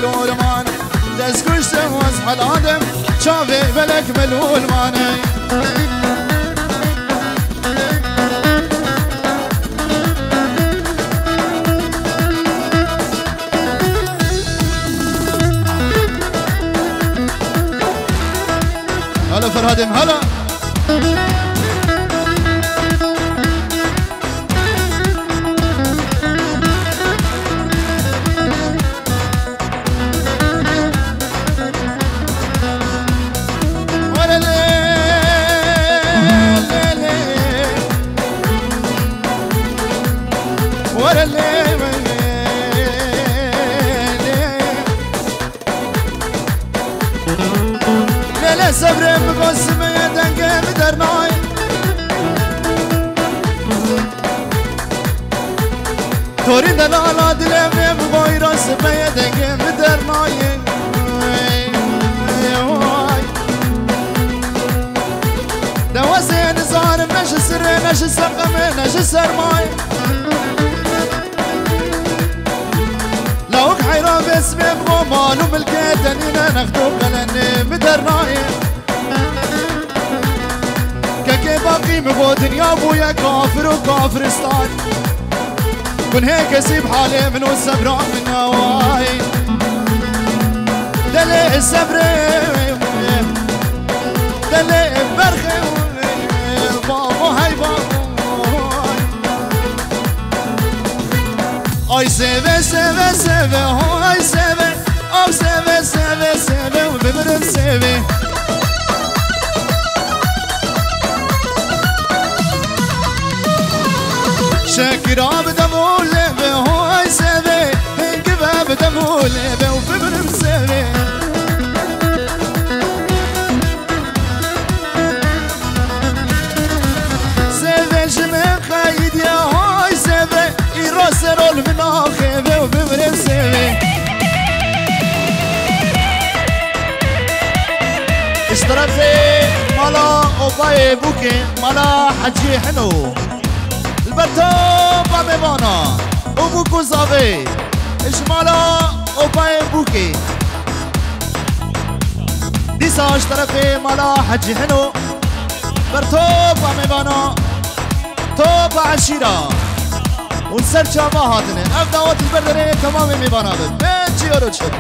ملول مان دست کشتم از حلادم چاوی بلک ملول مانه هلا فرهادم هلا صبر مقسم دنگه بدرنای توری دلالا دلم بگوی راست به دنگه بدرنای دوازه نزارم نش سر نش سقم نش سرمای لوك حيران باسمي بغمال وملكاتنينا ناخدو قلني بدرناي كاكي باقي مبو دنيا بويا كافر وكافرستان كن هيك اسيب حالي من والصبر من نواي دلي الصبر دلي برخي بابا هاي بابا Ay seve seve seve ay seve ay seve seve seve beberim seve Şakira bedemule be ay seve Gibi bedemule be beberim seve Seve jime kayid ya ay seve İrasırol min akheve ve beberim seve اشتركي مالا أوباي بوكي مالا حجي حنو البرتو باميبانا وبوكو زافي إش مالا أوباي بوكي ديسا اشتركي مالا حجي حنو برتو باميبانا توب عشيرة ونسر شاما هاتنه أفداوات البردري تمام ميبانا بنجي يورو تشد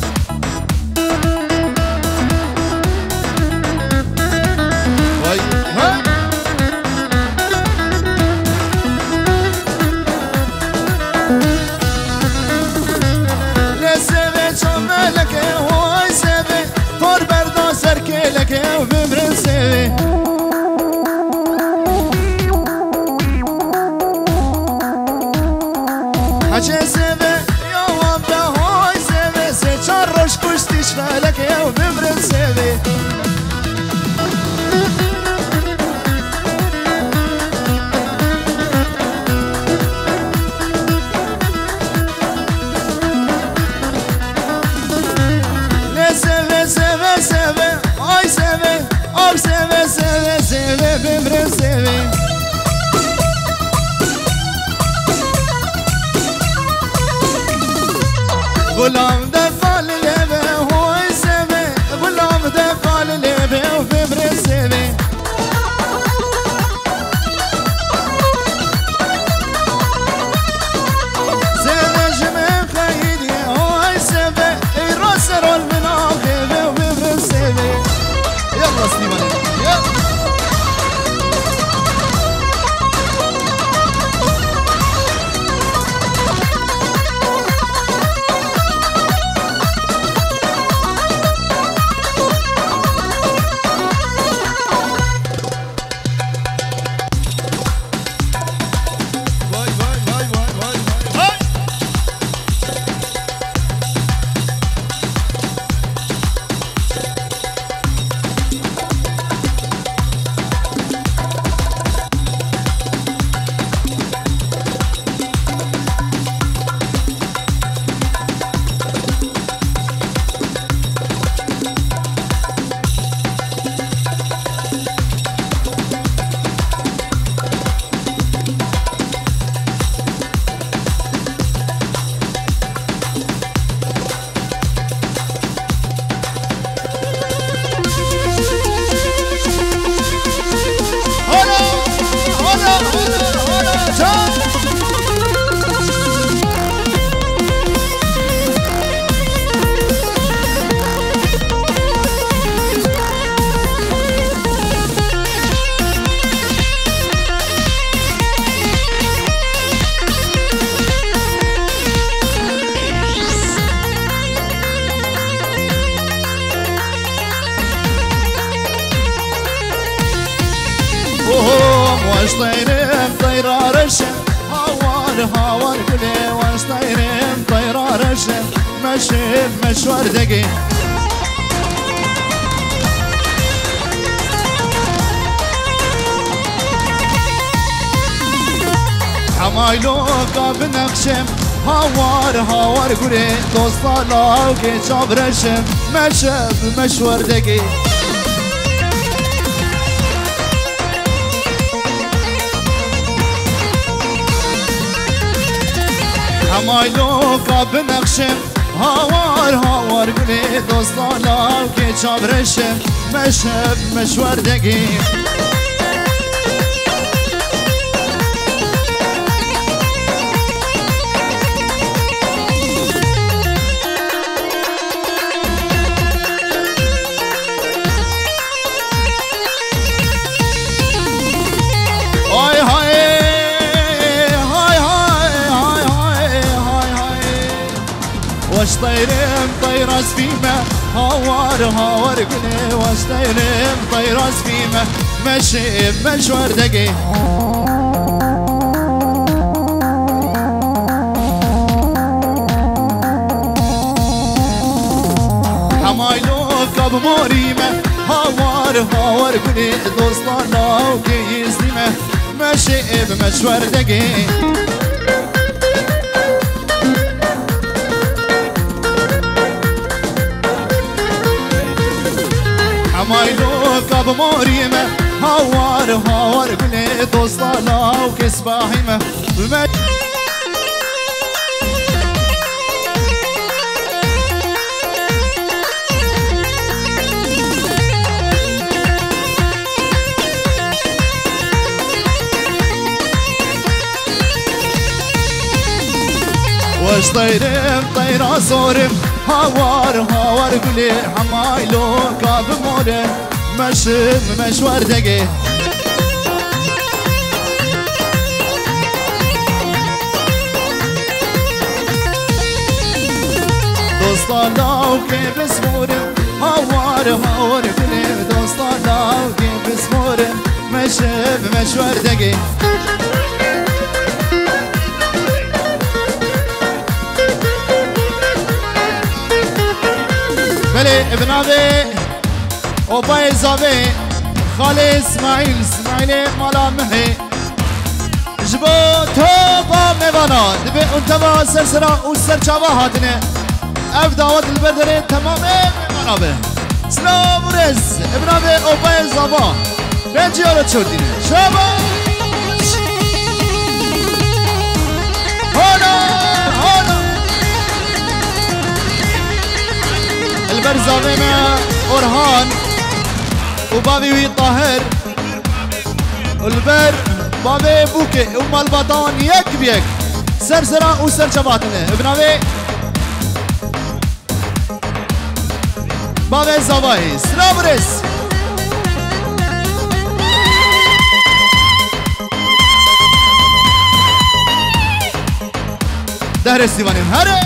غلام دفال لبه هو سبه غلام دفال لبه وببر سبه سبه جمع خيدي هو سبه راس رول من آخره وببر سبه يلا سليمان يلا مشب مشوردگی حمایلو قاب نقشم هاوار گوره دوستا لاو که چابرشم مشب مشوردگی حمایلو قاب نقشم هاوار گوره دوستا لاو که چابرشم مشب مشوردگی واش طيرم طير اسفيمه هاوار قلي واش طيرم طير اسفيمه مشي مشوار دقي حمايلو قاب موريمه هاوار قلي دوستانا وكيزنيمه مشي بمشوار دقي حمايلو قاب موريمه هاوار قلي دوستانا وكسباحيمه واش طيرم طيرا صورم هاوار قلي حمايلو قاب موري مشب مشوار دقي دوستانا وكيف سمورم هاوار قلي دوستانا وكيف سمورم مشب مشوار دقي بله ابن ابي وباي زابي خالي اسماعيل مالا مهي جبو توبا ميوانا دبي انتبا سرسرا وسرچاوا هاتنه اف دعوت البردري تمام ميوانا به سلام ورز ابن ابي وباي زابا بنجي على تشودينه شابا هلا البرزاوينا أورهان وبابي طاهر والبر بابي بوكي أم البطان يك بيك سرسرا وسر شباتنا ابن أبي بابي زواهي سلام رس دهر السيوانين هره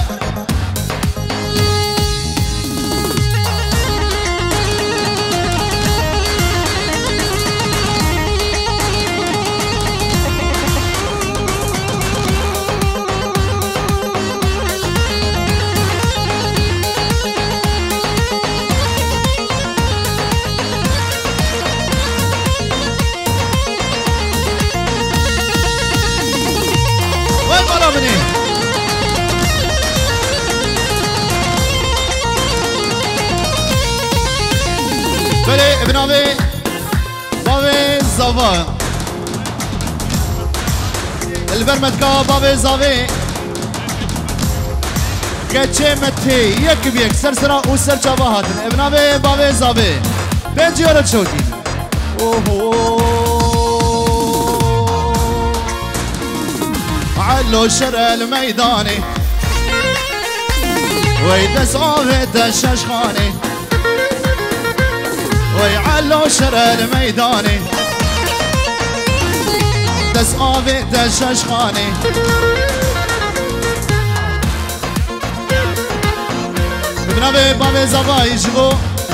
بله ابن ابي بابي زاوا البرمتكا بابي زاوي كتشي متي يك بيك سرسرا وسر جواهاتن ابن ابي بابي زاوي بنجي ورا تشوتي اوهو علو شر الميداني ويدس عوفت الششخاني ويعلو شر الميداني دس عوفت الششخاني ابن ابي بابي زبا يجبو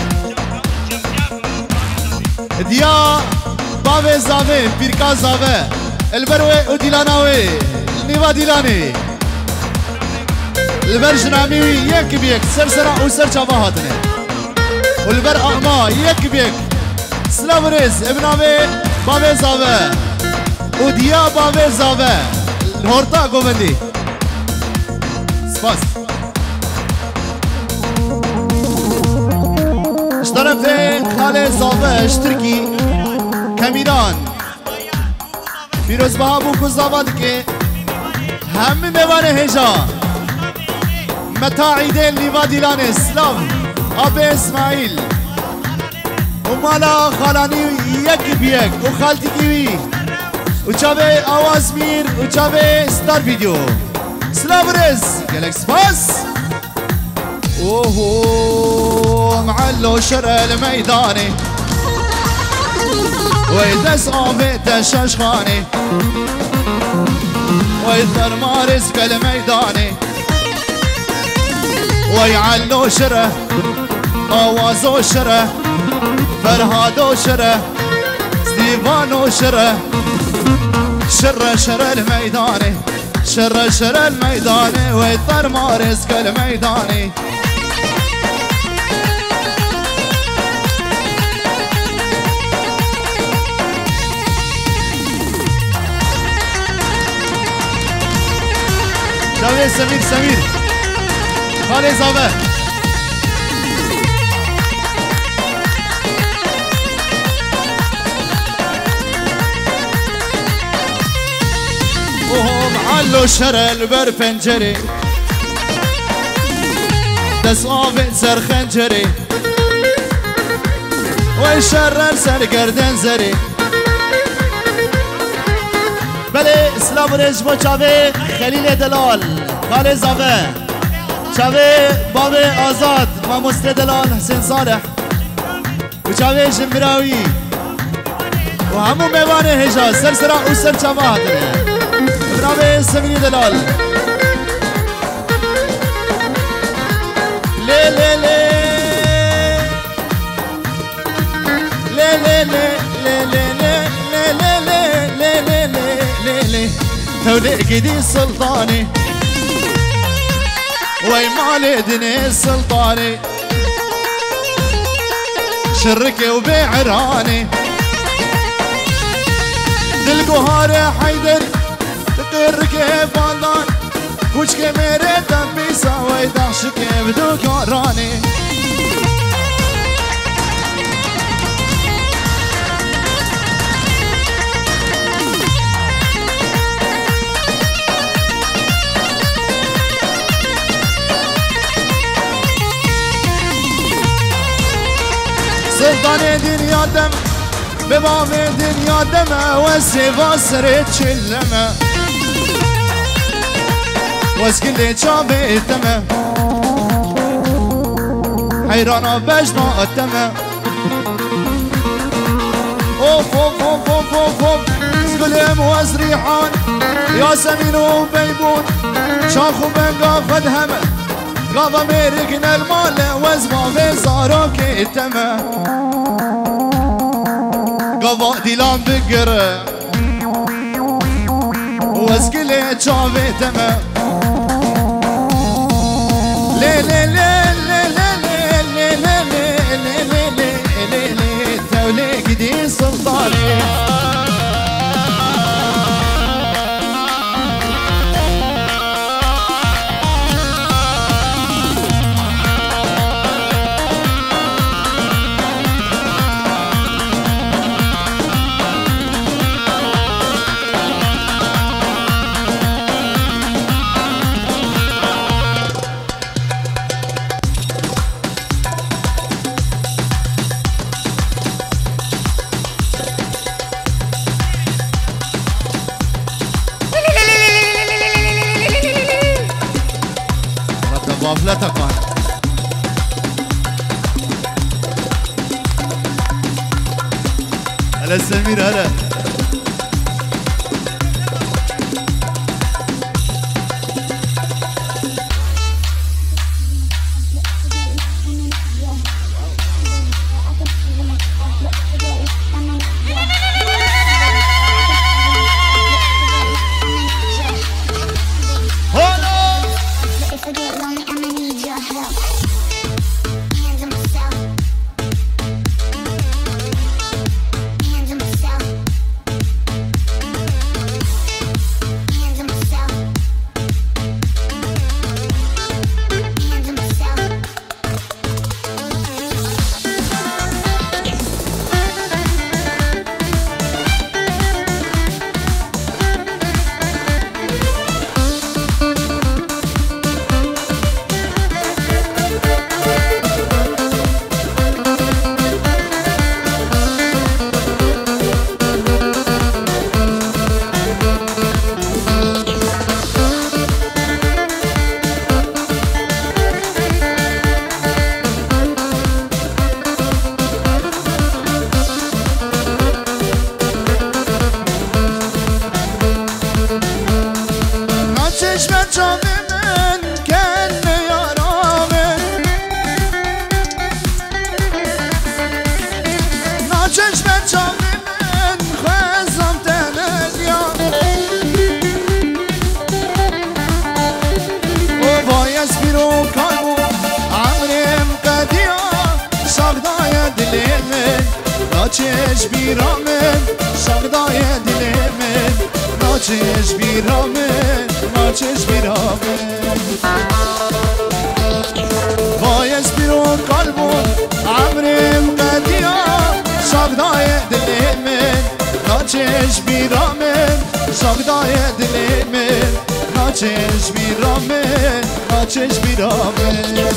ديا بابي زابي بيركا زابي البروي وديلاناوي نيفا ديلاني البر جنامي يك بيك سرسرة وسر شبهاتنا والبر أعمى يك بيك سلام ريس ابن أبي بابي زابا وديا بابي زابا الهورتا قومندي سباس اشترك في خالي زابا اشتركي كميدان فيروز بهابو كوزابادكي هم میوانه هجا متاعی دل لیوا دیلان اسلام آب اسماعیل و مالا خالانی یک بیک و خالتی کیوی و چاوه آواز میر و چاوه ستار ویدیو سلام رز گلک سپاس اوهو معلو شرع الميداني ويدس آبه تشاشخاني ويذر مارس كالميداني ويعلو شره آوازو شره فرهادو شره ستيفانو شره شره الميداني شره الميداني ويذر مارس كالميداني جاوید سمیر خالی زاوه وهم علو شرل بر پنجره دست آفین سر خنجره و شرر سر گردن زره بله اسلام رجبو چاوه خلیل دلال خالی زاوه چاوه باب آزاد ما مستدلال حسین صالح و چاوه جمراوی و همو میوانه هجا سرسرا و سر چاوه هاتنه برنامه سمینی دلال لی لی لی لی لی لی لی لی لی تولي قدي سلطاني وي مالي دني سلطاني شركي وبيعراني دلقوهاري حيدر تقركي فالان وجكي ميري دمي ساوي دعشكي بدو كوراني سلطان دنيا دم بباب دنيا دم وسيفا سريت شلمه واسكلي شابي تمه حيرانا بجنا التمه اوف اوف اوف اوف اوف اوف سقلم وزريحان يا سمين وبيبون شاخو بنقا فدهمه قاضى ميرقنا المال وزما في صاروك التمه قاضى ديلان بقره واسكلي شافي تمه لي لي لي لي لي لي لي لي لي لي تولي قدي سلطاني لا تقان هلا سمير هلا چشم جام من کن یارامن نا چشم جام من خوزم تنیا و بایز بیرو کارو عمرم قدیا شغدای دل من نا چشم بیرامن شغدای دل من نا چشم بیرامن نا چشم بیرامن بایز بیرو قلبو عمرم قدیا شغدای دل من نا چشم بیرامن شغدای دل من نا چشم بیرامن نا چشم بیرامن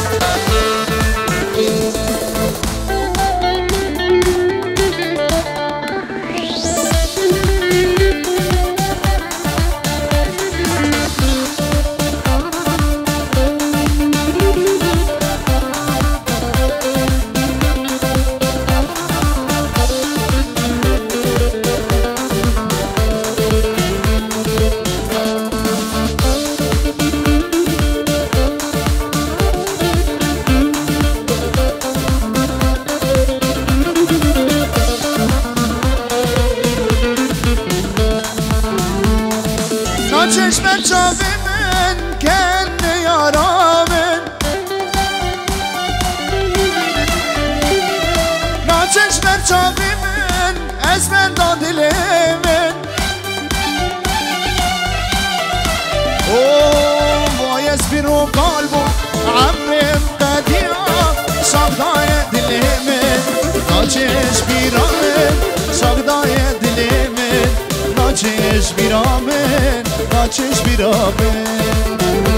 چشم جام من کن یارامن نا چشم جام من از من دا دل من وای از بیرو قلبو عمرم قدیا شغدای دل من نا چشم بیرامن شغدای دل من نا چشم بیرامن نا چشم بیرامن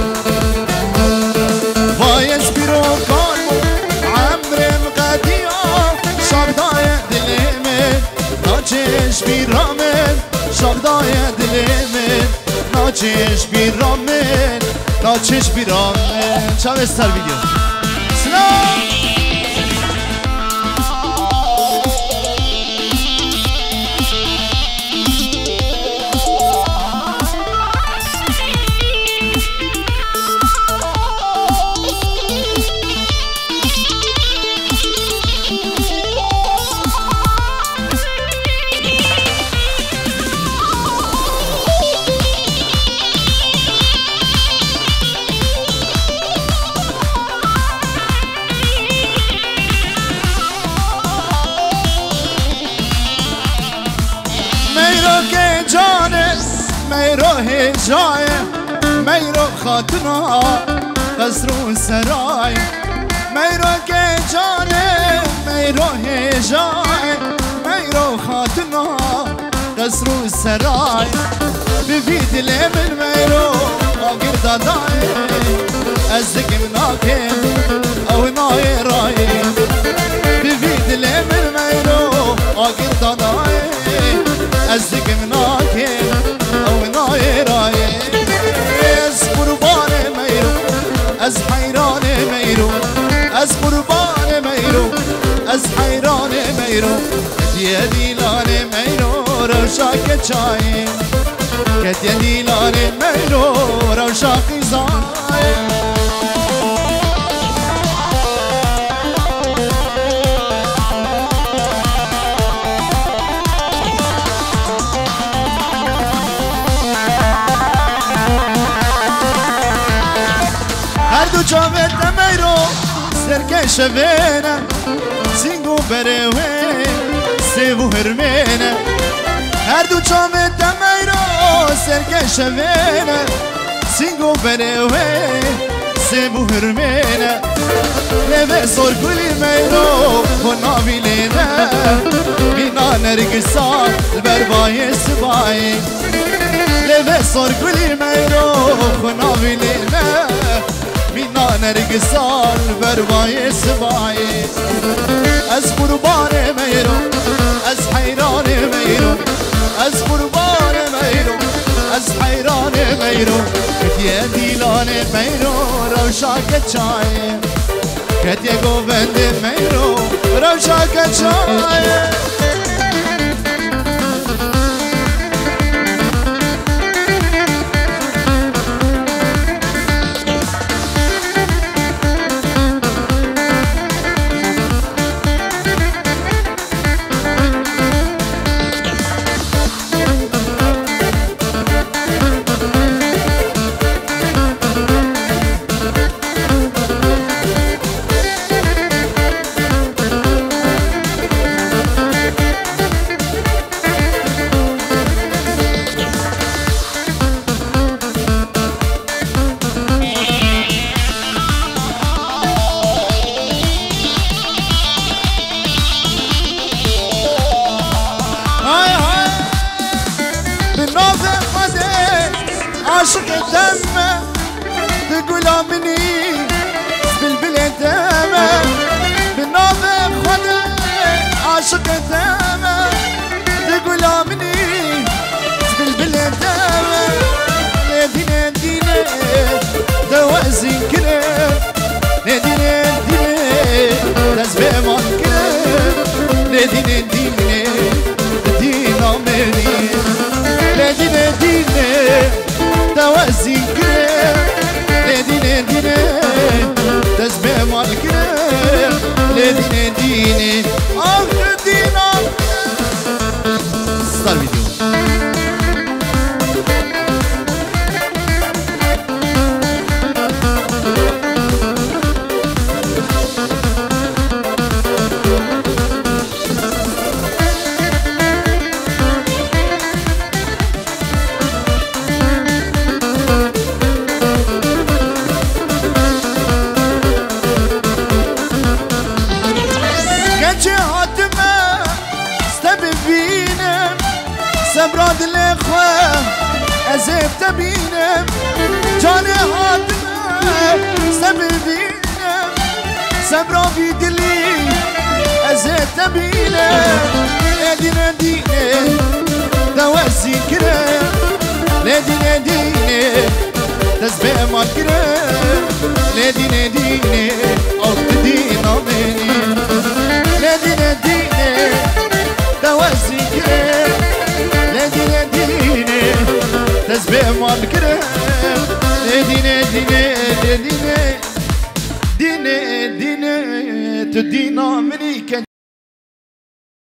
بایز بیرو قلبو عمرم قدیا شغدای دل من نا چشم بیرامن شغدای دل من نا چشم بیرامن نا چشم بیرامن چاو استر ویدیو سلام میرو هجای میرو خاطنا قصر و سرای میرو که جانه میرو هجای میرو خاطنا قصر و سرای بفی دل من میرو آگر دادای از دکم ناکم او نای رای بفی دل من میرو آگر دادای از دکم ناکم او نای رای از قربان میرو از حیران میرو از قربان میرو از حیران میرو کدیه دیلان میرو روشاک چای کدیه دیلان میرو روشاک زای دو چاوت میرو سرکش وینه سینگو بروه سیو هرمینه هر دو چاوت میرو سرکش وینه سینگو بروه سیو هرمینه لبه سر کلی میرو خنا بیلینه بینا نرگسان بربای سبایی لبه سر کلی میرو خنا بیلینه بینا نرگسان بربای سبایی از قربان میرو از حیران میرو از قربان میرو از حیران میرو کتیه دیلان میرو روشاک چای کتیه گوبند میرو روشاک چای تمه تقول امني بالبلاد تمه بالنوم خدا عاشق تمه تقول امني بالبلاد تمه دينا دينا دوازين كده دينا دينا تسبح ما كده دينا دينا دينا مني دينا دينا دوازين كده دينا دينا تسبح ما كده دينا دينا آخر دينا ستار فيديو سبراد الاخوة ازيب تبينم جاني هاتنا سببينم سبرا بيدلي ازيب تبينم لدينا ديني دوازي كرم لدينا ديني تسبيع ما كرم لدينا ديني أرض دينا مني لدينا ديني دوازي كرم دينا دينا تسبيح ما الكرم دينا دينا دينا دينا دينا تدينا مني